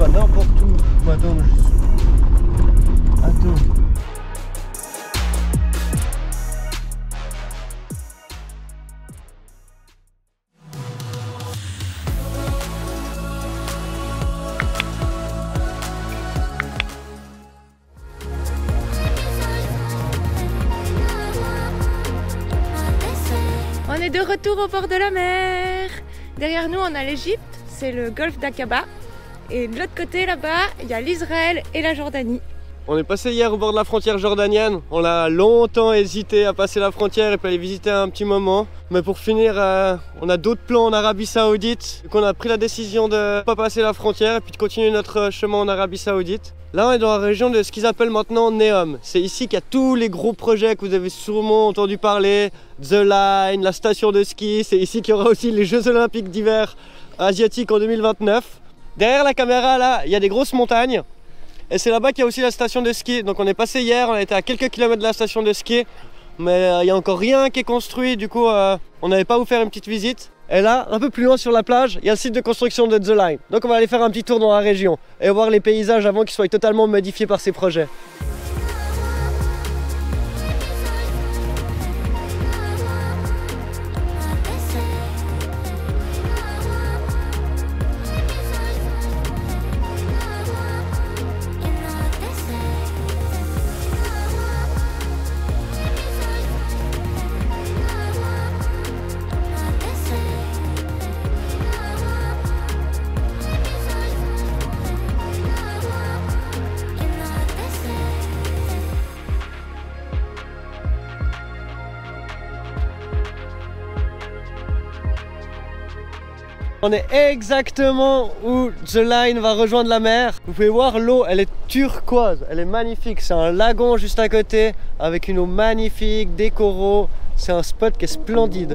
va n'importe où. Attends, attends. On est de retour au bord de la mer. Derrière nous, on a l'Égypte, c'est le golfe d'Aqaba. Et de l'autre côté, là-bas, il y a l'Israël et la Jordanie. On est passé hier au bord de la frontière jordanienne. On a longtemps hésité à passer la frontière et puis aller visiter un petit moment. Mais pour finir, on a d'autres plans en Arabie Saoudite. Donc on a pris la décision de ne pas passer la frontière et puis de continuer notre chemin en Arabie Saoudite. Là, on est dans la région de ce qu'ils appellent maintenant Neom. C'est ici qu'il y a tous les gros projets que vous avez sûrement entendu parler. The Line, la station de ski. C'est ici qu'il y aura aussi les Jeux Olympiques d'hiver asiatiques en 2029. Derrière la caméra, là, il y a des grosses montagnes. Et c'est là-bas qu'il y a aussi la station de ski. Donc on est passé hier, on a été à quelques kilomètres de la station de ski. Mais il n'y a encore rien qui est construit. Du coup, on n'avait pas où faire une petite visite. Et là, un peu plus loin sur la plage, il y a le site de construction de The Line. Donc on va aller faire un petit tour dans la région et voir les paysages avant qu'ils soient totalement modifiés par ces projets. On est exactement où The Line va rejoindre la mer. Vous pouvez voir l'eau, elle est turquoise, elle est magnifique. C'est un lagon juste à côté avec une eau magnifique, des coraux. C'est un spot qui est splendide.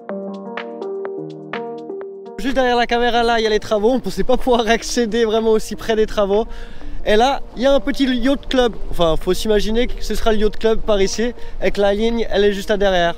Juste derrière la caméra là, il y a les travaux. On ne pensait pas pouvoir accéder vraiment aussi près des travaux. Et là, il y a un petit yacht club. Enfin, il faut s'imaginer que ce sera le yacht club par ici. Et que la ligne, elle est juste à derrière.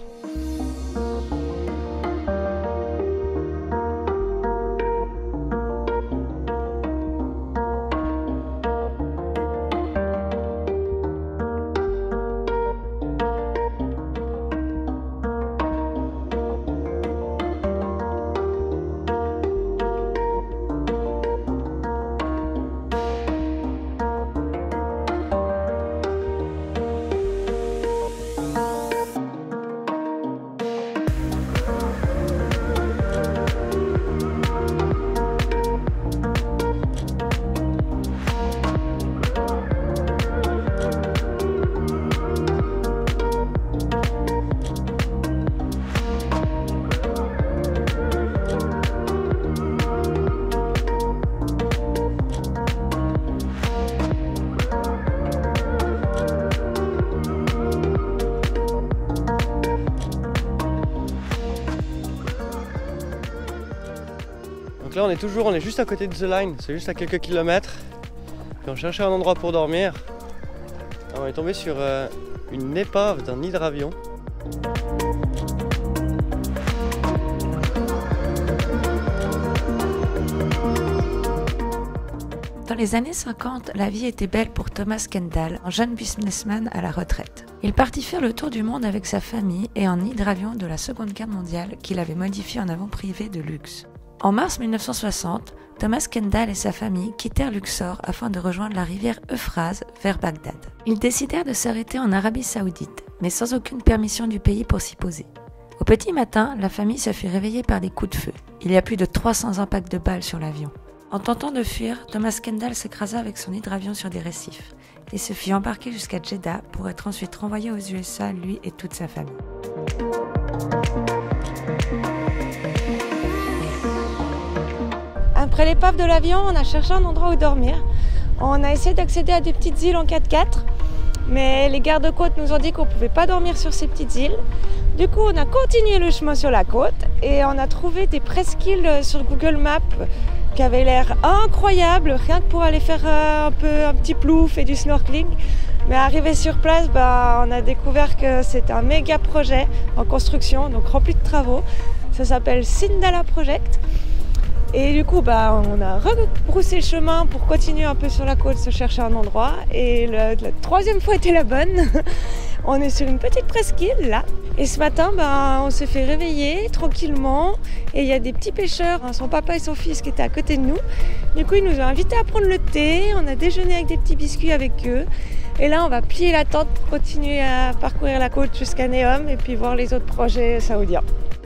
Donc là on est juste à côté de The Line, c'est juste à quelques kilomètres. Puis on cherchait un endroit pour dormir. Alors on est tombé sur une épave d'un hydravion. Dans les années 50, la vie était belle pour Thomas Kendall, un jeune businessman à la retraite. Il partit faire le tour du monde avec sa famille et un hydravion de la Seconde Guerre mondiale qu'il avait modifié en avion privé de luxe. En mars 1960, Thomas Kendall et sa famille quittèrent Luxor afin de rejoindre la rivière Euphrates vers Bagdad. Ils décidèrent de s'arrêter en Arabie Saoudite, mais sans aucune permission du pays pour s'y poser. Au petit matin, la famille se fut réveillée par des coups de feu. Il y a plus de 300 impacts de balles sur l'avion. En tentant de fuir, Thomas Kendall s'écrasa avec son hydravion sur des récifs et se fit embarquer jusqu'à Jeddah pour être ensuite renvoyé aux USA, lui et toute sa famille. Après l'épave de l'avion, on a cherché un endroit où dormir. On a essayé d'accéder à des petites îles en 4x4, mais les gardes-côtes nous ont dit qu'on ne pouvait pas dormir sur ces petites îles. Du coup, on a continué le chemin sur la côte et on a trouvé des presqu'îles sur Google Maps qui avaient l'air incroyables, rien que pour aller faire un petit plouf et du snorkeling. Mais arrivé sur place, on a découvert que c'est un méga projet en construction, donc rempli de travaux. Ça s'appelle Sindala Project. Et du coup, on a rebroussé le chemin pour continuer un peu sur la côte, se chercher un endroit. Et la troisième fois était la bonne. On est sur une petite presqu'île là. Et ce matin, on s'est fait réveiller tranquillement. Et il y a des petits pêcheurs, son papa et son fils qui étaient à côté de nous. Du coup, ils nous ont invités à prendre le thé. On a déjeuné avec des petits biscuits avec eux. Et là, on va plier la tente pour continuer à parcourir la côte jusqu'à Neom et puis voir les autres projets saoudiens.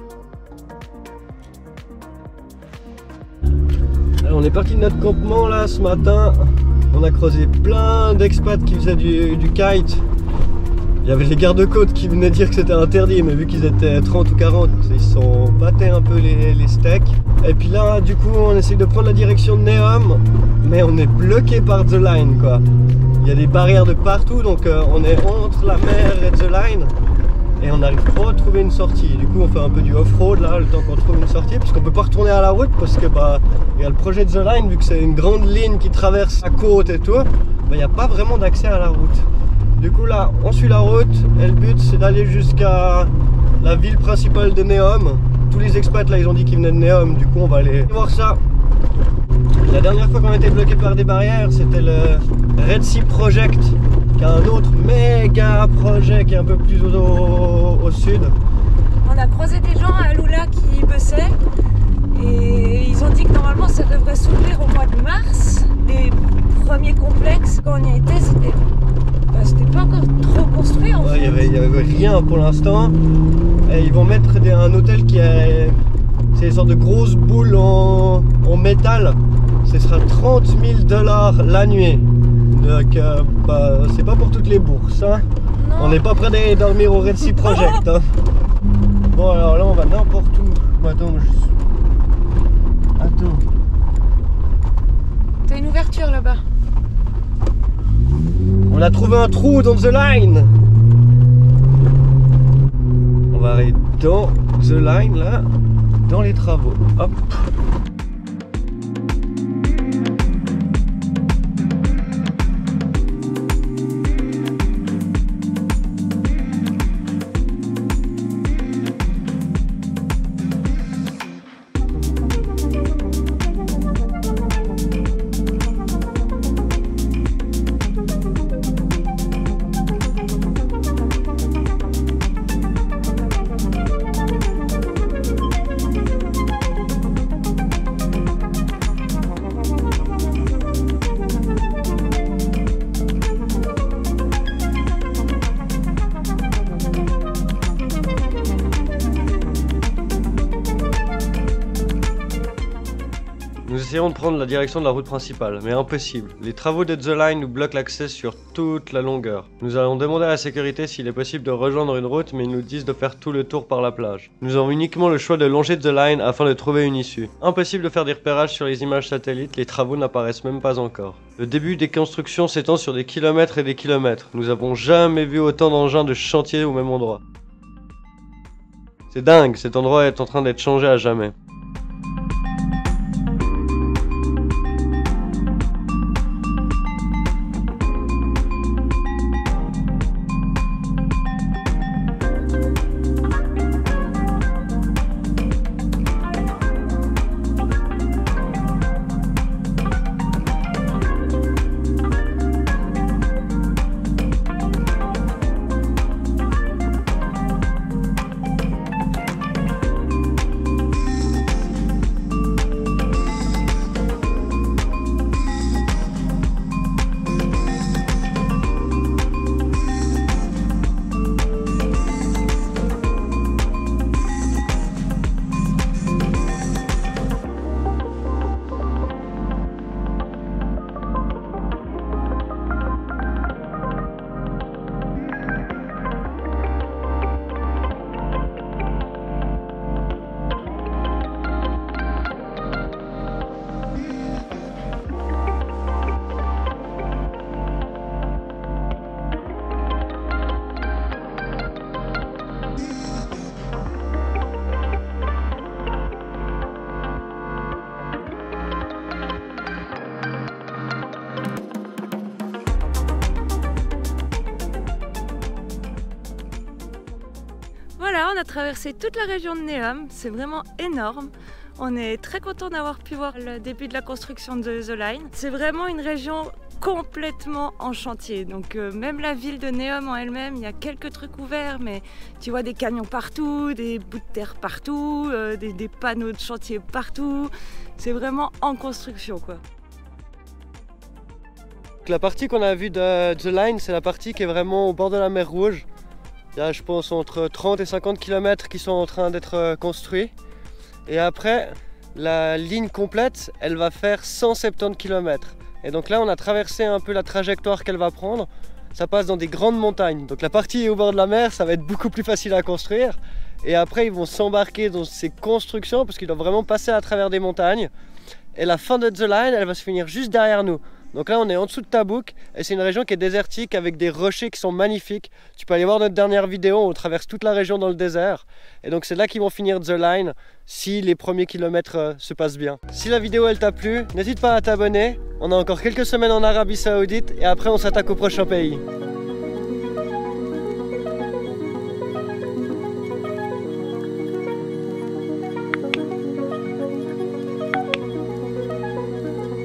Alors, on est parti de notre campement là ce matin. On a croisé plein d'expats qui faisaient du kite. Il y avait les gardes-côtes qui venaient dire que c'était interdit, mais vu qu'ils étaient 30 ou 40, ils se sont battés un peu les steaks. Et puis là, du coup, on essaye de prendre la direction de Neom, mais on est bloqué par The Line, quoi. Il y a des barrières de partout, donc on est entre la mer et The Line, et on n'arrive pas à trouver une sortie. Du coup, on fait un peu du off-road là, le temps qu'on trouve une sortie, parce qu'on peut pas retourner à la route, parce que il y a le projet de The Line, vu que c'est une grande ligne qui traverse la côte et tout, il n'y a pas vraiment d'accès à la route. Du coup là, on suit la route et le but c'est d'aller jusqu'à la ville principale de Neom. Tous les expats là, ils ont dit qu'ils venaient de Neom, du coup on va aller voir ça. La dernière fois qu'on a été bloqué par des barrières, c'était le Red Sea Project, qui est un autre méga projet qui est un peu plus au sud. On a croisé des gens à Lula qui bossaient et ils ont dit que normalement ça devrait s'ouvrir au mois de mars. Les premiers complexes, quand on y était, c'était pas encore trop construit en fait. Il y avait rien pour l'instant. Et ils vont mettre un hôtel qui est... C'est une sorte de grosse boule en métal. Ce sera 30 000 $ la nuit. Donc c'est pas pour toutes les bourses. Hein. On n'est pas prêt d'aller dormir au Red Sea Project. Hein. Bon alors là on va n'importe où. Attends. T'as une ouverture là-bas. On a trouvé un trou dans The Line. On va aller dans The Line là, dans les travaux. Hop. Nous essayons de prendre la direction de la route principale, mais impossible. Les travaux de The Line nous bloquent l'accès sur toute la longueur. Nous allons demander à la sécurité s'il est possible de rejoindre une route, mais ils nous disent de faire tout le tour par la plage. Nous avons uniquement le choix de longer The Line afin de trouver une issue. Impossible de faire des repérages sur les images satellites, les travaux n'apparaissent même pas encore. Le début des constructions s'étend sur des kilomètres et des kilomètres. Nous avons jamais vu autant d'engins de chantier au même endroit. C'est dingue, cet endroit est en train d'être changé à jamais. Voilà, on a traversé toute la région de Neom, c'est vraiment énorme. On est très content d'avoir pu voir le début de la construction de The Line. C'est vraiment une région complètement en chantier. Donc même la ville de Neom en elle-même, il y a quelques trucs ouverts, mais tu vois des camions partout, des bouts de terre partout, des panneaux de chantier partout. C'est vraiment en construction, quoi. La partie qu'on a vue de The Line, c'est la partie qui est vraiment au bord de la mer Rouge. Il y a, je pense, entre 30 et 50 km qui sont en train d'être construits. Et après, la ligne complète, elle va faire 170 km. Et donc là, on a traversé un peu la trajectoire qu'elle va prendre. Ça passe dans des grandes montagnes. Donc la partie au bord de la mer, ça va être beaucoup plus facile à construire. Et après, ils vont s'embarquer dans ces constructions parce qu'ils doivent vraiment passer à travers des montagnes. Et la fin de The Line, elle va se finir juste derrière nous. Donc là, on est en dessous de Tabouk et c'est une région qui est désertique avec des rochers qui sont magnifiques. Tu peux aller voir notre dernière vidéo, on traverse toute la région dans le désert. Et donc c'est là qu'ils vont finir The Line si les premiers kilomètres se passent bien. Si la vidéo elle t'a plu, n'hésite pas à t'abonner. On a encore quelques semaines en Arabie Saoudite et après on s'attaque au prochain pays.